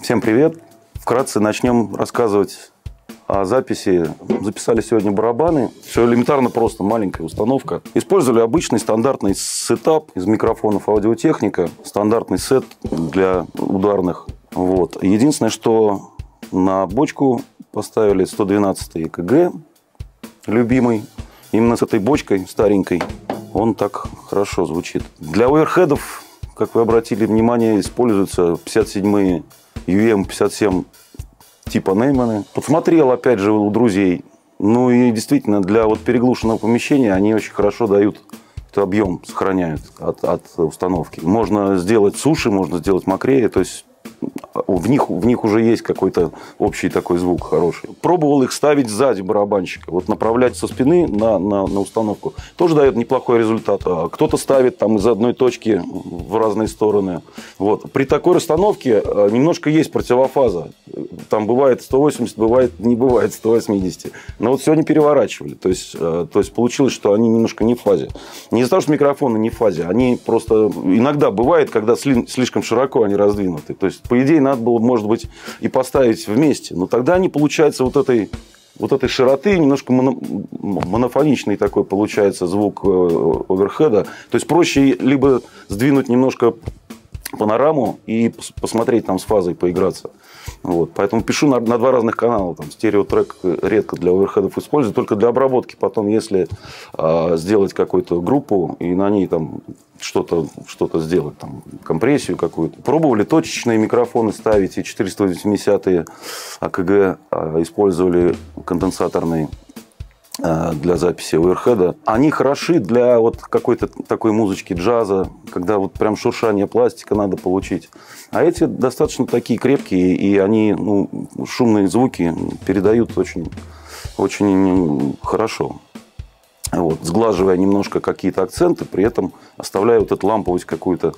Всем привет! Вкратце начнем рассказывать о записи. Записали сегодня барабаны. Все элементарно просто, маленькая установка. Использовали обычный стандартный сетап из микрофонов Аудиотехника. Стандартный сет для ударных. Вот. Единственное, что на бочку поставили 112 ЭКГ, любимый. Именно с этой бочкой старенькой он так хорошо звучит. Для оверхедов, как вы обратили внимание, используются 57-е UM57 типа Нейманы. Подсмотрел, опять же, у друзей. Ну и действительно, для вот переглушенного помещения они очень хорошо дают объем, сохраняют от установки. Можно сделать суши, можно сделать мокрее, то есть в них уже есть какой-то общий такой звук хороший. Пробовал их ставить сзади барабанщика, вот направлять со спины на установку. Тоже дает неплохой результат. Кто-то ставит там из одной точки в разные стороны. Вот. При такой расстановке немножко есть противофаза. Там бывает 180, не бывает 180. Но вот сегодня переворачивали. То есть получилось, что они немножко не в фазе. Не из-за того, что микрофоны не в фазе. Они просто... Иногда бывает, когда слишком широко они раздвинуты. То есть, по идее, надо было, может быть, и поставить вместе. Но тогда не получается вот этой широты, немножко монофоничный такой получается звук оверхеда. То есть проще либо сдвинуть немножко панораму и посмотреть там с фазой, поиграться. Вот. Поэтому пишу на два разных канала. Там, стереотрек редко для оверхедов использую, только для обработки. Потом, если сделать какую-то группу и на ней там что-то сделать, там, компрессию какую-то. Пробовали точечные микрофоны ставить, и 480-е АКГ использовали конденсаторные для записи оверхеда. Они хороши для вот какой-то такой музычки джаза, когда вот прям шуршание пластика надо получить. А эти достаточно такие крепкие, и они шумные звуки передают очень, очень хорошо. Вот, сглаживая немножко какие-то акценты, при этом оставляя вот эту ламповость какую-то.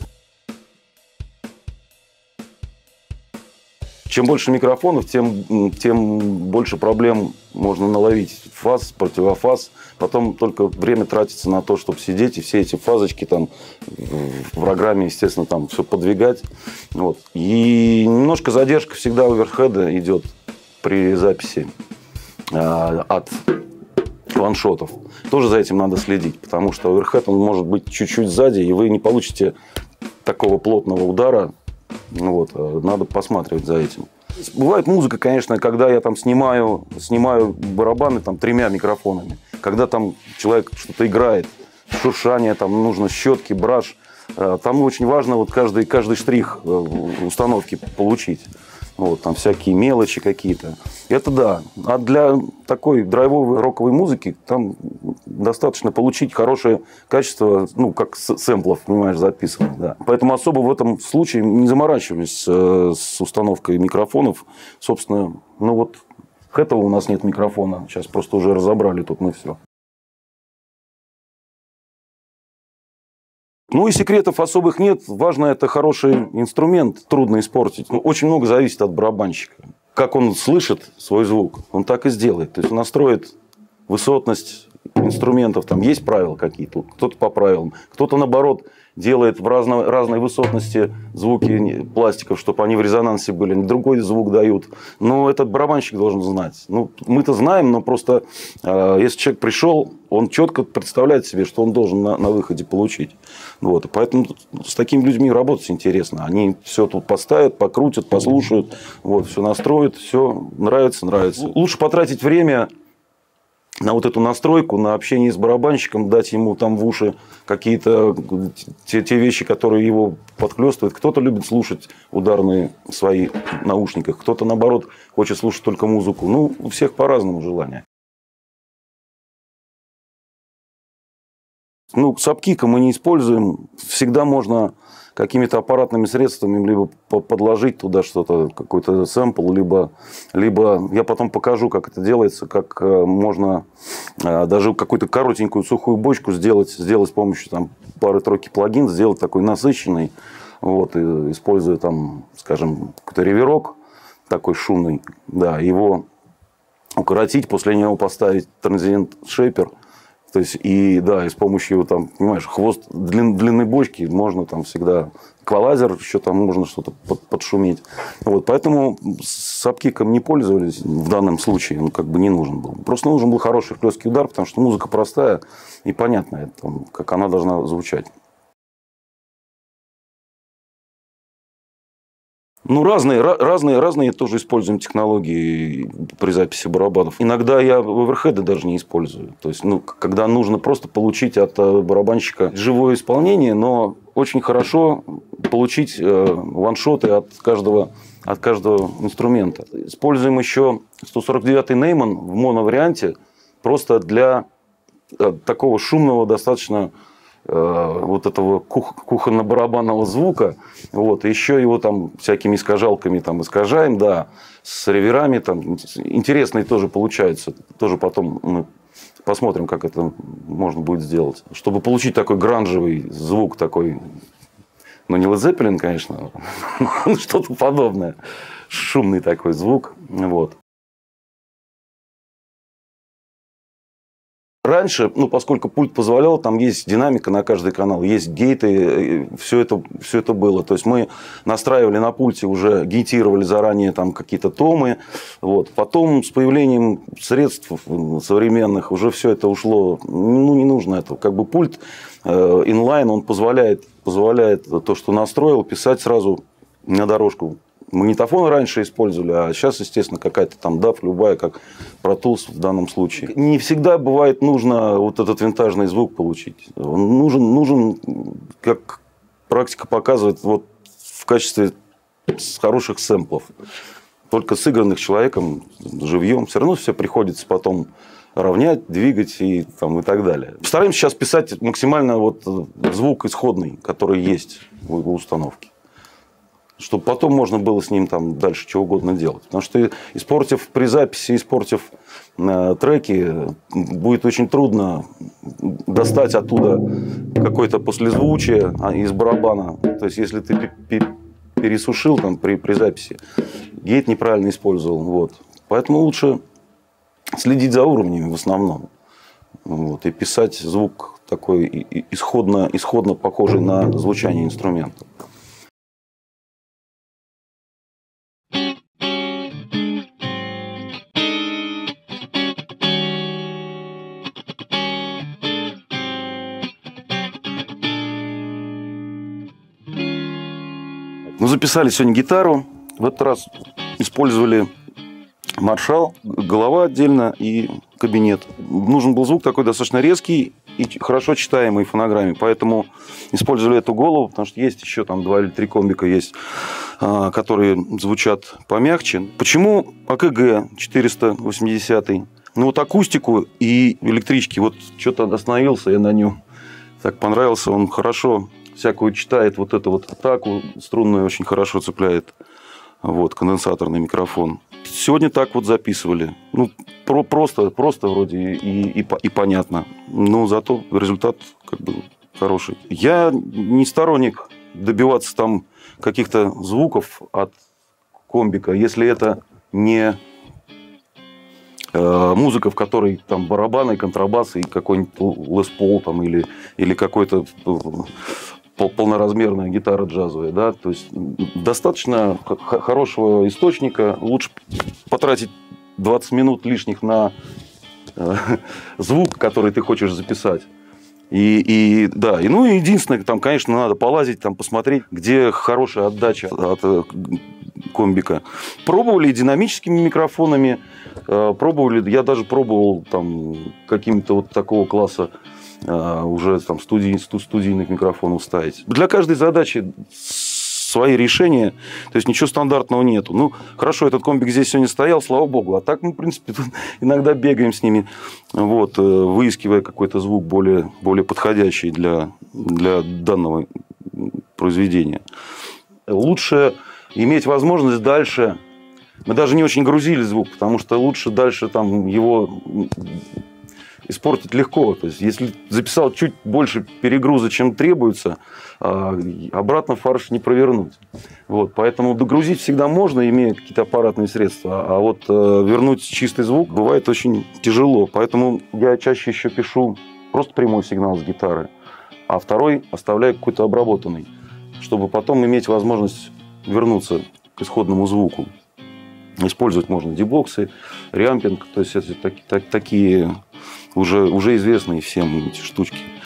Чем больше микрофонов, тем больше проблем можно наловить. Фаз, противофаз. Потом только время тратится на то, чтобы сидеть и все эти фазочки там в программе, естественно, там все подвигать. Вот. И немножко задержка всегда оверхеда идет при записи от ваншотов. Тоже за этим надо следить, потому что оверхед, он может быть чуть-чуть сзади, и вы не получите такого плотного удара. Вот, надо посматривать за этим. Бывает музыка, конечно, когда я там снимаю барабаны там 3 микрофонами. Когда там человек что-то играет, шуршание, там нужно щетки, браш. Там очень важно вот каждый штрих установки получить. Вот, там всякие мелочи какие-то. Это да. А для такой драйвовой роковой музыки там достаточно получить хорошее качество, как сэмплов, понимаешь, записывать. Да. Поэтому особо в этом случае не заморачивались с установкой микрофонов. Собственно, этого у нас нет микрофона. Сейчас просто уже разобрали тут мы все. И секретов особых нет. Важно, это хороший инструмент, трудно испортить. Очень много зависит от барабанщика. Как он слышит свой звук, он так и сделает. То есть он настроит высотность инструментов. Там есть правила какие-то, кто-то по правилам, кто-то наоборот делает в разной высотности звуки пластиков, чтобы они в резонансе были, другой звук дают. Но этот барабанщик должен знать. Мы-то знаем, но просто если человек пришел, он четко представляет себе, что он должен на выходе получить. Вот. И поэтому с такими людьми работать интересно. Они все тут поставят, покрутят, послушают, все настроят, все нравится. Лучше потратить время на вот эту настройку, на общение с барабанщиком, дать ему там в уши какие-то те вещи, которые его подхлестывают. Кто-то любит слушать ударные в своих наушниках, кто-то, наоборот, хочет слушать только музыку. У всех по-разному желания. Сабкика мы не используем. Всегда можно какими-то аппаратными средствами либо подложить туда что-то, какой-то сэмпл, либо я потом покажу, как это делается, как можно даже какую-то коротенькую сухую бочку сделать с помощью там пары-тройки плагин, сделать такой насыщенный, и используя там, скажем, какой-то реверок такой шумный, да, его укоротить, после него поставить транзиент шейпер То есть, и да, и с помощью, там, понимаешь, хвост длины бочки можно там всегда эквалайзер, еще там можно что-то подшуметь. Вот, поэтому с апкиком не пользовались в данном случае, он как бы не нужен был. Просто нужен был хороший хлесткий удар, потому что музыка простая и понятная, там, как она должна звучать. Ну, разные тоже используем технологии при записи барабанов. Иногда я оверхеды даже не использую. То есть, ну, когда нужно просто получить от барабанщика живое исполнение, но очень хорошо получить ваншоты от каждого инструмента. Используем еще 149-й Нейман в моноварианте просто для такого шумного достаточно вот этого кухонно-барабанного звука. Вот. Еще его там всякими искажалками там искажаем, да, с реверами. Там. Интересные тоже получаются. Тоже потом мы посмотрим, как это можно будет сделать. Чтобы получить такой гранжевый звук, такой, ну, не Led Zeppelin, конечно, что-то подобное. Шумный такой звук. Вот. Раньше, ну, поскольку пульт позволял, там есть динамика на каждый канал, есть гейты, все это было. То есть мы настраивали на пульте, уже гейтировали заранее там какие-то томы. Вот. Потом с появлением средств современных уже все это ушло. Ну, не нужно этого. Как бы пульт инлайн, он позволяет то, что настроил, писать сразу на дорожку. Магнитофоны раньше использовали, а сейчас, естественно, какая-то там DAW, любая, как Pro Tools в данном случае. Не всегда бывает нужно вот этот винтажный звук получить. Он нужен, как практика показывает, вот в качестве хороших сэмплов. Только сыгранных человеком, живьем, все равно все приходится потом равнять, двигать и так далее. Стараемся сейчас писать максимально вот звук исходный, который есть в установке. Чтобы потом можно было с ним там дальше чего угодно делать. Потому что, испортив при записи, испортив треки, будет очень трудно достать оттуда какое-то послезвучие из барабана. То есть, если ты пересушил там, при записи, гейт неправильно использовал. Вот. Поэтому лучше следить за уровнями в основном. Вот, и писать звук такой исходно похожий на звучание инструмента. Мы записали сегодня гитару. В этот раз использовали Marshall, голова отдельно и кабинет. Нужен был звук такой достаточно резкий и хорошо читаемый в фонограмме. Поэтому использовали эту голову, потому что есть еще там 2 или 3 комбика есть, которые звучат помягче. Почему АКГ 480? Ну вот акустику и электрички. Вот что-то остановился я на нем. Так понравился, он хорошо всякую читает, вот эту вот атаку струнную очень хорошо цепляет. Вот, конденсаторный микрофон. Сегодня так вот записывали. Ну, просто вроде и понятно. Но зато результат как бы хороший. Я не сторонник добиваться там каких-то звуков от комбика, если это не музыка, в которой там барабаны, контрабасы и какой-нибудь Лес Пол там, или какой-то полноразмерная гитара джазовая, да, то есть достаточно хорошего источника, лучше потратить 20 минут лишних на звук, который ты хочешь записать. Да, ну и единственное, там, конечно, надо полазить, там, посмотреть, где хорошая отдача от комбика. Пробовали динамическими микрофонами, я даже пробовал там какими-то вот такого класса уже там студийных микрофонов ставить. Для каждой задачи свои решения, то есть ничего стандартного нету. Ну, хорошо, этот комбик здесь сегодня стоял, слава богу, а так мы, в принципе, тут иногда бегаем с ними, вот, выискивая какой-то звук более подходящий для данного произведения. Лучше иметь возможность дальше, мы даже не очень грузили звук, потому что лучше дальше там его испортить легко. То есть, если записал чуть больше перегруза, чем требуется, обратно фарш не провернуть. Вот, поэтому догрузить всегда можно, имея какие-то аппаратные средства. А вот вернуть чистый звук бывает очень тяжело. Поэтому я чаще еще пишу просто прямой сигнал с гитары, а второй оставляю какой-то обработанный, чтобы потом иметь возможность вернуться к исходному звуку. Использовать можно дебоксы, рямпинг, то есть это такие уже известные всем эти штучки.